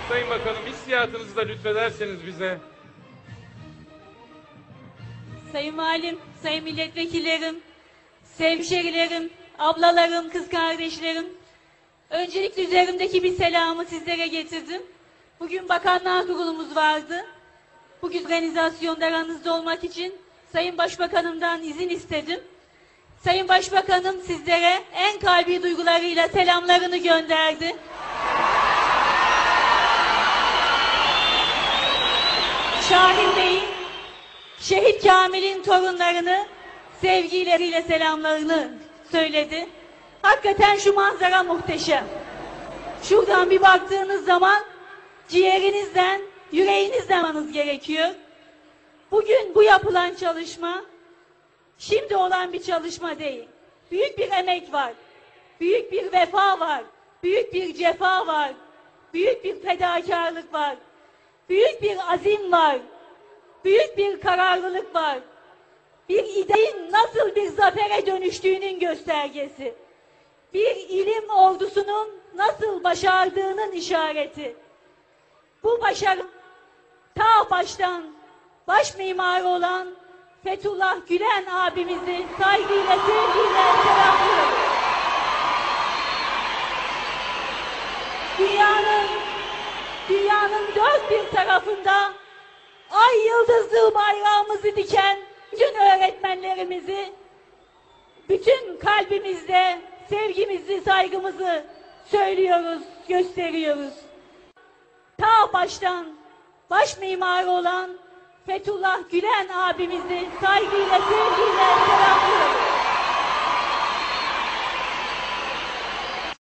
Sayın Bakanım, hissiyatınızı da lütfederseniz bize. Sayın Valim, sayın milletvekillerim, hemşerilerim, ablalarım, kız kardeşlerim. Öncelikle üzerimdeki bir selamı sizlere getirdim. Bugün Bakanlar Kurulumuz vardı. Bugün organizasyonda aranızda olmak için Sayın Başbakanımdan izin istedim. Sayın Başbakanım sizlere en kalbi duygularıyla selamlarını gönderdi. Şahin Bey'in, Şehit Kamil'in torunlarını sevgileriyle selamlarını söyledi. Hakikaten şu manzara muhteşem. Şuradan bir baktığınız zaman ciğerinizden, yüreğinizden almanız gerekiyor. Bugün bu yapılan çalışma, şimdi olan bir çalışma değil. Büyük bir emek var, büyük bir vefa var, büyük bir cefa var, büyük bir fedakarlık var, büyük bir azim var, büyük bir kararlılık var. Bir ideyin nasıl bir zafere dönüştüğünün göstergesi. Bir ilim ordusunun nasıl başardığının işareti. Bu başarı ta baştan baş mimarı olan Fethullah Gülen abimizi saygıyla, sevgiyle selamlıyorum. Dünyanın dört bir tarafında ay yıldızlı bayrağımızı diken bütün öğretmenlerimizi, bütün kalbimizde sevgimizi, saygımızı söylüyoruz, gösteriyoruz. Ta baştan baş mimarı olan Fethullah Gülen abimizi saygıyla, sevgiyle selamlıyorum.